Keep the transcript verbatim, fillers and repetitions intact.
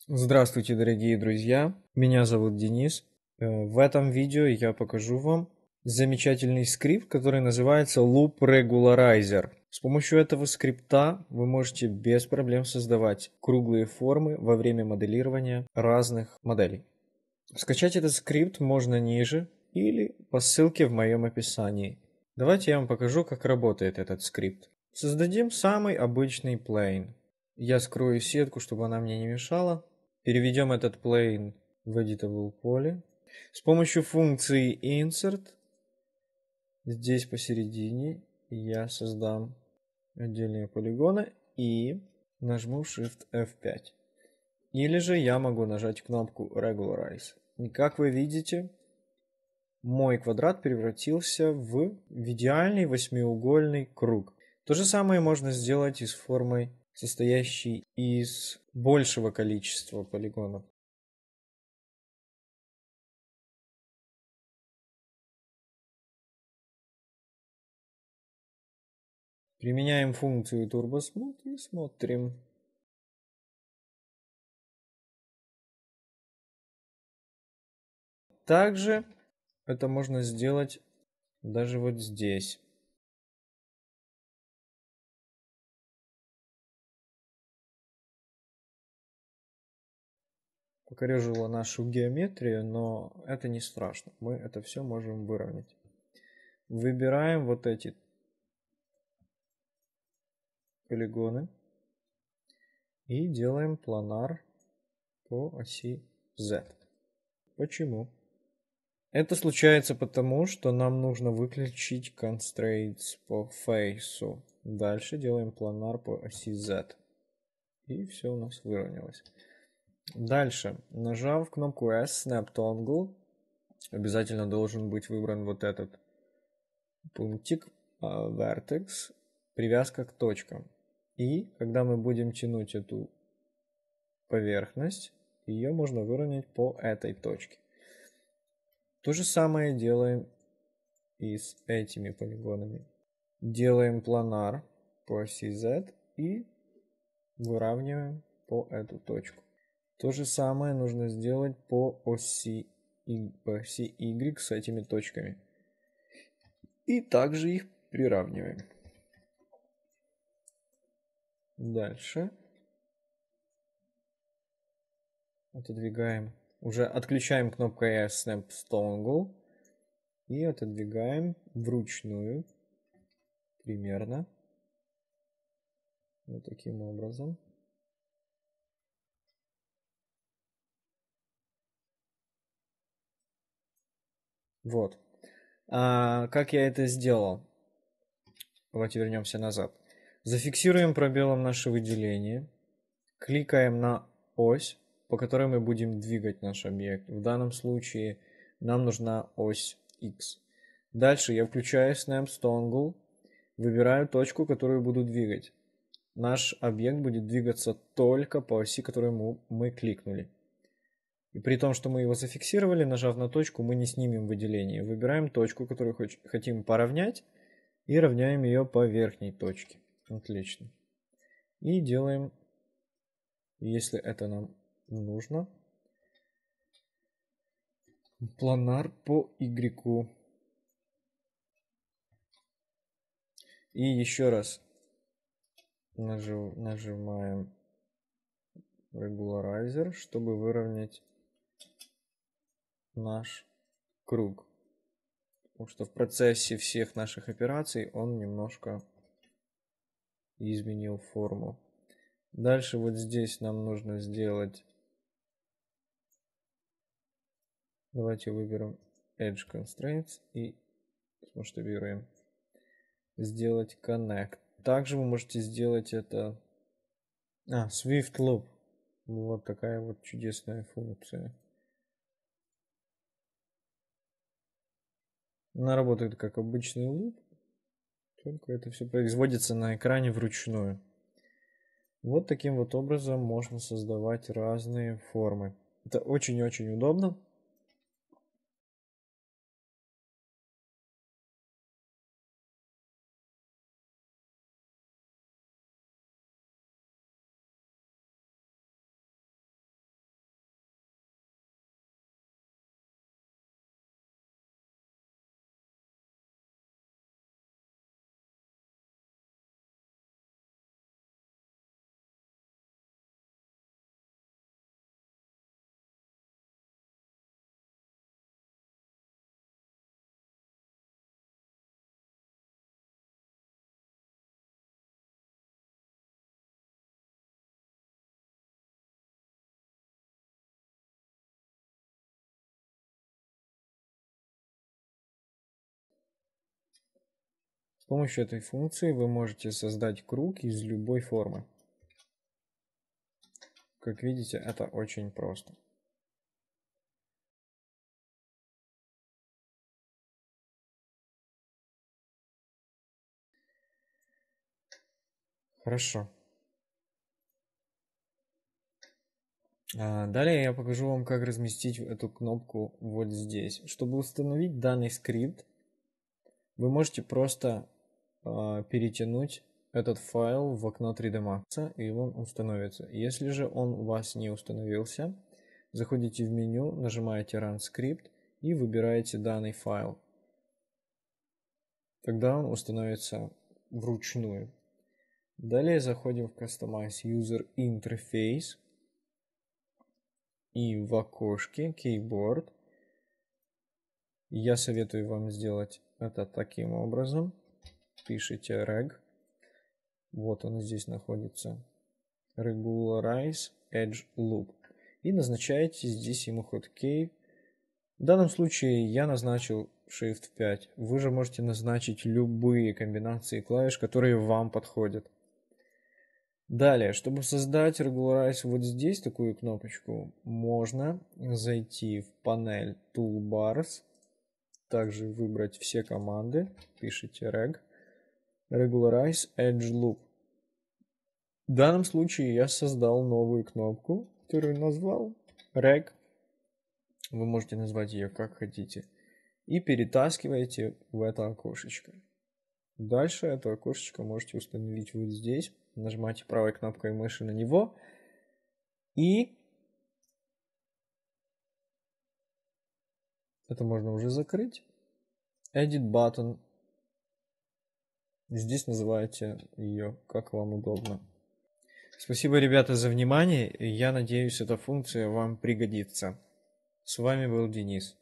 Здравствуйте, дорогие друзья! Меня зовут Денис. Э, В этом видео я покажу вам замечательный скрипт, который называется Loop Regularizer. С помощью этого скрипта вы можете без проблем создавать круглые формы во время моделирования разных моделей. Скачать этот скрипт можно ниже или по ссылке в моем описании. Давайте я вам покажу, как работает этот скрипт. Создадим самый обычный plane. Я скрою сетку, чтобы она мне не мешала. Переведем этот plane в editable поле. С помощью функции insert здесь посередине я создам отдельные полигоны и нажму Shift эф пять. Или же я могу нажать кнопку Regularize. И как вы видите, мой квадрат превратился в, в идеальный восьмиугольный круг. То же самое можно сделать и с формой, состоящей из большего количества полигонов. Применяем функцию Turbo Smooth и смотрим. Также это можно сделать даже вот здесь. Покорежило нашу геометрию, но это не страшно. Мы это все можем выровнять. Выбираем вот эти полигоны и делаем планар по оси Z. Почему? Это случается потому, что нам нужно выключить constraints по фейсу. Дальше делаем планар по оси Z. И все у нас выровнялось. Дальше, нажав кнопку S, Snap Toggle, обязательно должен быть выбран вот этот пунктик Vertex, привязка к точкам. И когда мы будем тянуть эту поверхность, ее можно выровнять по этой точке. То же самое делаем и с этими полигонами. Делаем планар по оси Z и выравниваем по эту точку. То же самое нужно сделать по оси, по оси Y с этими точками. И также их приравниваем. Дальше отодвигаем. Уже отключаем кнопкой S Snap Toggle и отодвигаем вручную примерно вот таким образом. Вот. А как я это сделал? Давайте вернемся назад. Зафиксируем пробелом наше выделение. Кликаем на ось, по которой мы будем двигать наш объект. В данном случае нам нужна ось X. Дальше я включаю Snap Toggle, выбираю точку, которую буду двигать. Наш объект будет двигаться только по оси, которую мы, мы кликнули. И при том, что мы его зафиксировали, нажав на точку, мы не снимем выделение. Выбираем точку, которую хотим поравнять, и равняем ее по верхней точке. Отлично. И делаем, если это нам нужно, планар по Y. И еще раз нажив, нажимаем Regularizer, чтобы выровнять наш круг. Потому что в процессе всех наших операций он немножко изменил форму. Дальше вот здесь нам нужно сделать... Давайте выберем Edge Constraints и масштабируем. Сделать Connect. Также вы можете сделать это... А, Swift Loop. Вот такая вот чудесная функция. Она работает как обычный луп, только это все производится на экране вручную. Вот таким вот образом можно создавать разные формы. Это очень-очень удобно. помощью этой функции вы можете создать круг из любой формы. Как видите, это очень просто. Хорошо. А, далее я покажу вам, как разместить эту кнопку вот здесь. Чтобы установить данный скрипт, вы можете просто а, перетянуть этот файл в окно три дэ Max, и он установится. Если же он у вас не установился, заходите в меню, нажимаете Run Script и выбираете данный файл. Тогда он установится вручную. Далее заходим в Customize User Interface и в окошке Keyboard. Я советую вам сделать это таким образом. Пишите reg. Вот он здесь находится. Regularize Edge Loop. И назначаете здесь ему хоткей. В данном случае я назначил шифт пять. Вы же можете назначить любые комбинации клавиш, которые вам подходят. Далее, чтобы создать Regularize вот здесь такую кнопочку, можно зайти в панель Toolbars, также выбрать все команды, пишите reg, Regularize Edge Loop. В данном случае я создал новую кнопку, которую назвал reg. Вы можете назвать ее как хотите. И перетаскиваете в это окошечко. Дальше это окошечко можете установить вот здесь. Нажимаете правой кнопкой мыши на него. И это можно уже закрыть. Edit Button. Здесь называете ее как вам удобно. Спасибо, ребята, за внимание. Я надеюсь, эта функция вам пригодится. С вами был Денис.